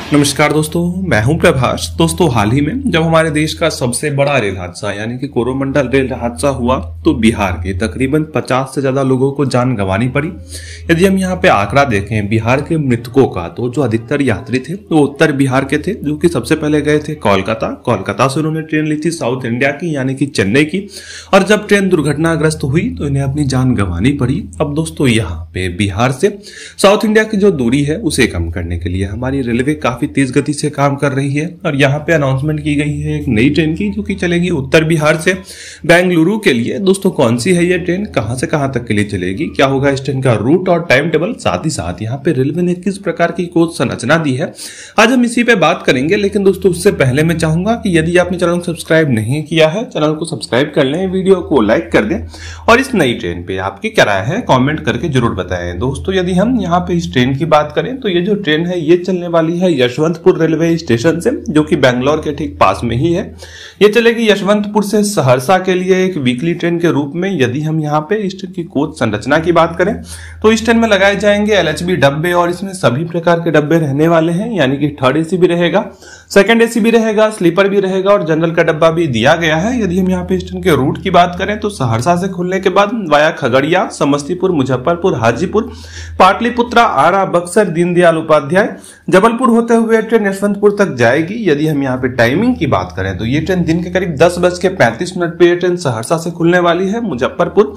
नमस्कार दोस्तों, मैं हूं प्रभाष। दोस्तों, हाल ही में जब हमारे देश का सबसे बड़ा रेल हादसा यानी कि कोरोमंडल रेल हादसा हुआ तो बिहार के तकरीबन 50 से ज्यादा लोगों को जान गंवानी पड़ी। यदि हम यहां पे आंकड़ा देखें बिहार के मृतकों का, तो जो अधिकतर यात्री थे वो उत्तर बिहार के थे, जो कि सबसे पहले गए थे कोलकाता से उन्होंने ट्रेन ली थी साउथ इंडिया की यानी कि चेन्नई की। और जब ट्रेन दुर्घटनाग्रस्त हुई तो इन्हें अपनी जान गंवानी पड़ी। अब दोस्तों, यहाँ पे बिहार से साउथ इंडिया की जो दूरी है उसे कम करने के लिए हमारी रेलवे काफी तेज गति से काम कर रही है। और यहाँ पे अनाउंसमेंट की गई है एक नई ट्रेन की, जो कि चलेगी उत्तर बिहार से बेंगलुरु के लिए। दोस्तों, कौन सी है ये ट्रेन, कहां से कहां तक के लिए चलेगी, क्या होगा इस ट्रेन का रूट और टाइम टेबल, साथ ही साथ यहाँ पे रेलवे ने किस प्रकार की कोच संरचना दी है, आज हम इसी पे बात करेंगे। लेकिन दोस्तों, उससे पहले मैं चाहूंगा कि यदि आपने चैनल को सब्सक्राइब नहीं किया है, चैनल को सब्सक्राइब कर लें, वीडियो को लाइक कर दें और इस नई ट्रेन पे आपकी क्या राय है कमेंट करके जरूर बताएं। दोस्तों, यदि हम यहाँ पे इस ट्रेन की बात करें तो ये जो ट्रेन है ये चलने वाली है यशवंतपुर रेलवे स्टेशन से, जो कि बेंगलोर के ठीक पास में ही है। ये चलेगी यशवंतपुर से सहरसा के लिए एक वीकली ट्रेन के रूप में। यदि हम यहाँ पे इस ट्रेन की कोच संरचना की बात करें तो इस ट्रेन में लगाए जाएंगे एलएचबी डब्बे और इसमें सभी प्रकार के डब्बे रहने वाले हैं, यानी कि थर्ड एसी भी रहेगा, सेकंड एसी भी रहेगा, स्लीपर भी रहेगा और जनरल का डब्बा भी दिया गया है। यदि हम यहाँ पे इस ट्रेन के रूट की बात करें तो सहरसा से खुलने के बाद वाया खगड़िया, समस्तीपुर, मुजफ्फरपुर, हाजीपुर, पाटलिपुत्रा, आरा, बक्सर, दीनदयाल उपाध्याय, जबलपुर होते हुए ट्रेन यशवंतपुर तक जाएगी। यदि हम यहाँ पे टाइमिंग की बात करें तो ये ट्रेन दिन के करीब 10:35 पे ये ट्रेन सहरसा से खुलने वाली है। मुजफ्फरपुर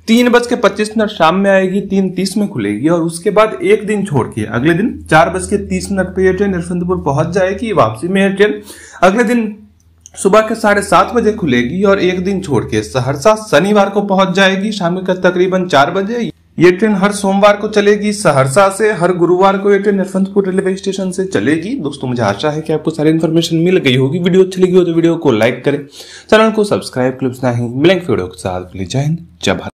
3:25 शाम में आएगी, 3:30 में खुलेगी और उसके बाद एक दिन छोड़ के अगले दिन 4:30 पे ये ट्रेन यशवंतपुर पहुंच जाएगी। वापसी में ये ट्रेन अगले दिन सुबह के 7:30 बजे खुलेगी और एक दिन छोड़ के सहरसा शनिवार को पहुंच जाएगी शाम के तकरीबन 4 बजे। ये ट्रेन हर सोमवार को चलेगी सहरसा से, हर गुरुवार को ये ट्रेन यशवंतपुर रेलवे स्टेशन से चलेगी। दोस्तों, मुझे आशा है कि आपको सारी इन्फॉर्मेशन मिल गई होगी। वीडियो अच्छी लगी हो तो वीडियो को लाइक करें, चैनल को सब्सक्राइब कर लें। मिलेंगे वीडियो के साथ। जय हिंद, जय भारत।